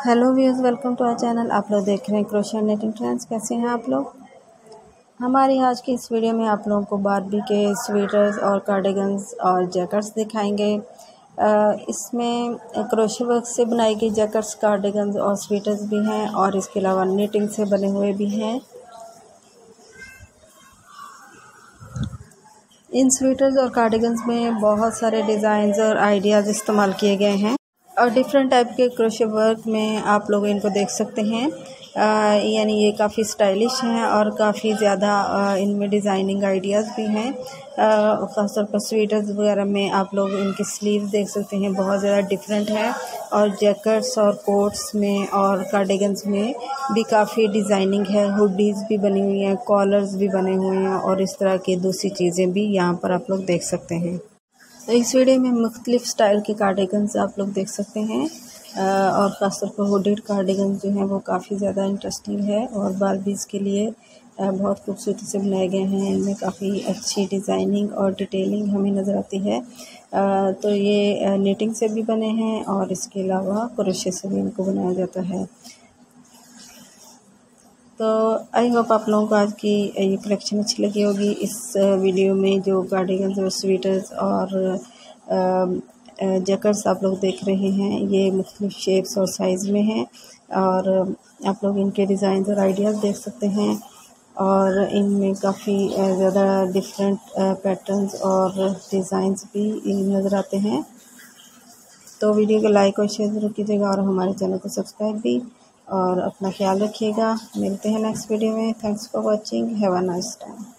Hello viewers, welcome to our channel. आप लोग देख रहे हैं क्रोशिया निटिंग ट्रेंड्स। कैसे हैं आप लोग? हमारी आज की इस वीडियो में आप लोगों को बारबी के स्वेटर्स और कार्डिगन्स और जैकेट्स दिखाएंगे। इसमें क्रोशिया वर्क से बनाई गई जैकेट्स, कार्डिगन्स और स्वेटर्स भी हैं और इसके अलावा निटिंग से बने हुए भी हैं। इन स्वेटर्स और कार्डिगन्स में बहुत सारे डिज़ाइंस और आइडियाज़ इस्तेमाल किए गए हैं और डिफरेंट टाइप के क्रोशिया वर्क में आप लोग इनको देख सकते हैं। यानी ये काफ़ी स्टाइलिश हैं और काफ़ी ज़्यादा इनमें डिज़ाइनिंग आइडियाज़ भी हैं। ख़ासतौर पर स्वेटर्स वगैरह में आप लोग इनके स्लीव्स देख सकते हैं, बहुत ज़्यादा डिफरेंट है। और जैकेट्स और कोट्स में और कार्डिगन्स में भी काफ़ी डिज़ाइनिंग है। हुडीज़ भी बनी हुई हैं, कॉलर्स भी बने हुए हैं और इस तरह की दूसरी चीज़ें भी यहाँ पर आप लोग देख सकते हैं। इस वीडियो में मुख्तलिफ स्टाइल के कार्डिगन्स आप लोग देख सकते हैं और ख़ासतौर पर हुडेड कार्डिगन जो हैं वो काफ़ी ज़्यादा इंटरेस्टिंग है और बारबीज़ के लिए बहुत खूबसूरती से बनाए गए हैं। इनमें काफ़ी अच्छी डिज़ाइनिंग और डिटेलिंग हमें नज़र आती है। तो ये निटिंग से भी बने हैं और इसके अलावा क्रोशिया से भी इनको बनाया जाता है। तो आई होप आप लोगों को आज की ये कलेक्शन अच्छी लगी होगी। इस वीडियो में जो कार्डिगन्स और स्वेटर्स और जैकेट्स आप लोग देख रहे हैं, ये मुख्तलिफ शेप्स और साइज़ में हैं और आप लोग इनके डिज़ाइन और आइडियाज़ देख सकते हैं और इनमें काफ़ी ज़्यादा डिफरेंट पैटर्न्स और डिज़ाइंस भी नज़र आते हैं। तो वीडियो को लाइक और शेयर ज़रूर कीजिएगा और हमारे चैनल को सब्सक्राइब भी, और अपना ख्याल रखिएगा। मिलते हैं नेक्स्ट वीडियो में। Thanks for watching. Have a nice time.